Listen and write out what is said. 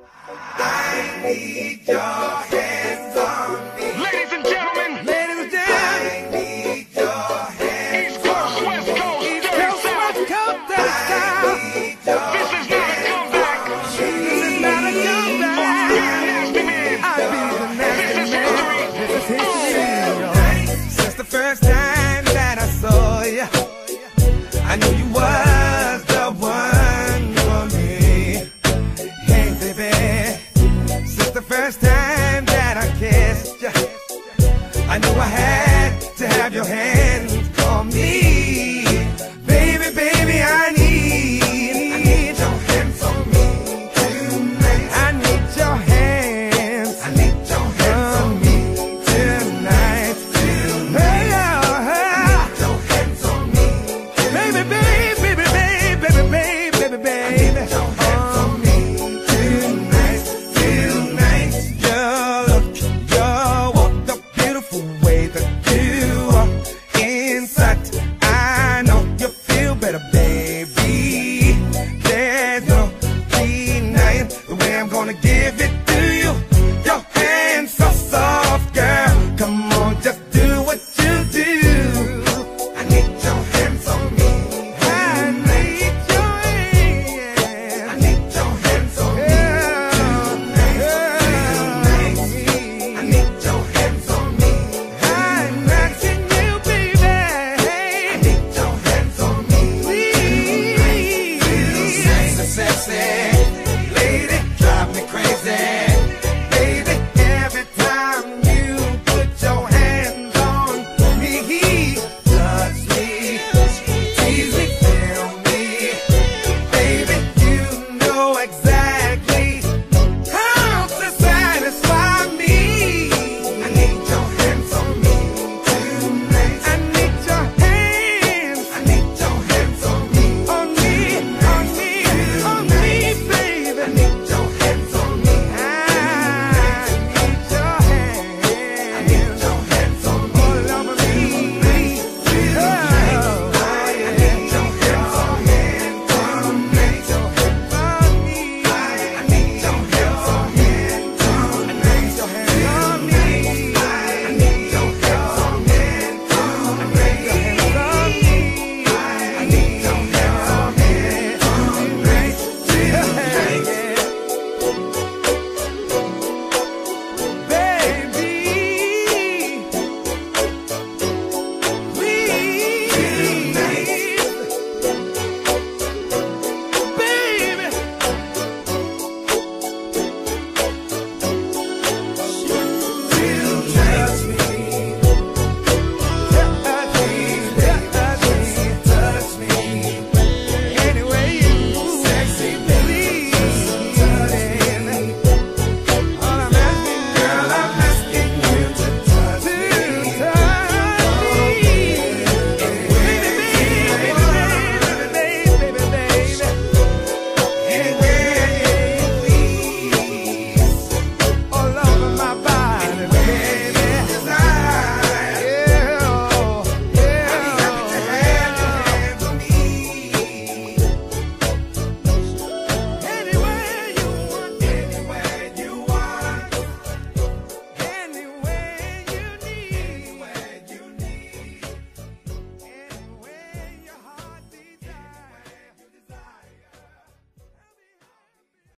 I need your hands on me. Ladies and gentlemen, I need your hands. East Coast, West Coast, East dirty Coast, South. West Coast, dirty South. This is not a comeback. This is not a comeback. Be the nasty man. I'll be the nasty This is man. history. This is history. Since the first time that I saw you, I knew you was the one for me. Hey, baby. Since the first time that I kissed you, I knew I had to have your hands on me. Baby, baby, I need your hands on me tonight. I need your hands. I need your hands on me tonight. Hey, I need your hands on me. Baby, baby, baby, baby, baby, baby, baby. I need your hands on me tonight. Tonight, you look, you walk the beautiful way that you are inside. I know you feel better, baby. There's no denying the way I'm gonna give